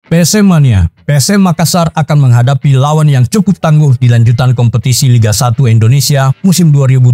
PSM Mania, PSM Makassar akan menghadapi lawan yang cukup tangguh di lanjutan kompetisi Liga 1 Indonesia musim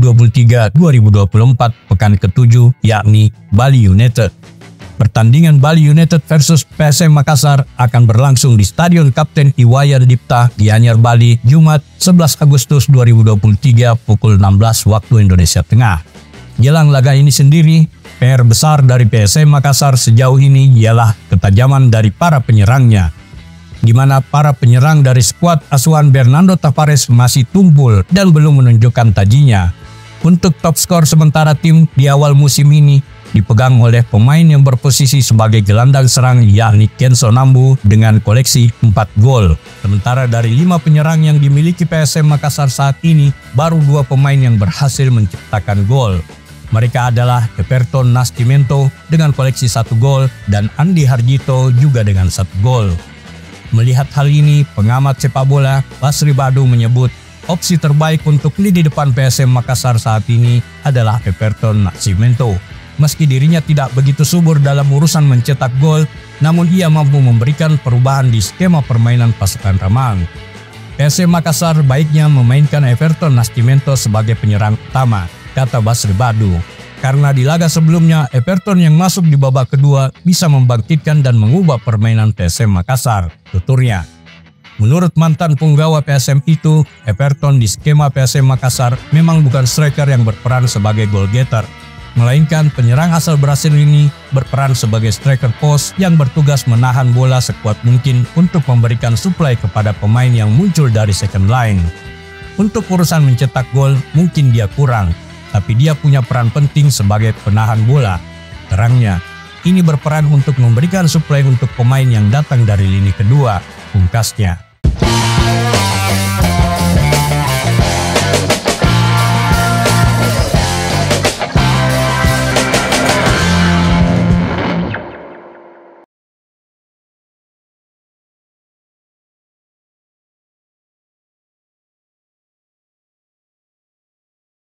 2023-2024 pekan ke-7, yakni Bali United. Pertandingan Bali United versus PSM Makassar akan berlangsung di Stadion Kapten Iwayan Dipta, Gianyar, Bali, Jumat 11 Agustus 2023 pukul 16 waktu Indonesia Tengah. Jelang laga ini sendiri, PR besar dari PSM Makassar sejauh ini ialah ketajaman dari para penyerangnya, di mana para penyerang dari skuad asuhan Bernardo Tavares masih tumpul dan belum menunjukkan tajinya. Untuk top skor sementara tim di awal musim ini dipegang oleh pemain yang berposisi sebagai gelandang serang, yakni Kenzo Nambu dengan koleksi 4 gol. Sementara dari 5 penyerang yang dimiliki PSM Makassar saat ini, baru 2 pemain yang berhasil menciptakan gol. Mereka adalah Everton Nascimento dengan koleksi 1 gol dan Andi Harjito juga dengan 1 gol. Melihat hal ini, pengamat sepak bola Basri Badu menyebut opsi terbaik untuk lini depan PSM Makassar saat ini adalah Everton Nascimento. Meski dirinya tidak begitu subur dalam urusan mencetak gol, namun ia mampu memberikan perubahan di skema permainan pasukan Ramang. PSM Makassar baiknya memainkan Everton Nascimento sebagai penyerang utama, kata Basri Badu. Karena di laga sebelumnya, Everton yang masuk di babak kedua bisa membangkitkan dan mengubah permainan PSM Makassar, tuturnya. Menurut mantan punggawa PSM itu, Everton di skema PSM Makassar memang bukan striker yang berperan sebagai goal getter, melainkan penyerang asal Brasil ini berperan sebagai striker post yang bertugas menahan bola sekuat mungkin untuk memberikan suplai kepada pemain yang muncul dari second line. Untuk urusan mencetak gol mungkin dia kurang, tapi dia punya peran penting sebagai penahan bola. Terangnya, ini berperan untuk memberikan suplai untuk pemain yang datang dari lini kedua, pungkasnya.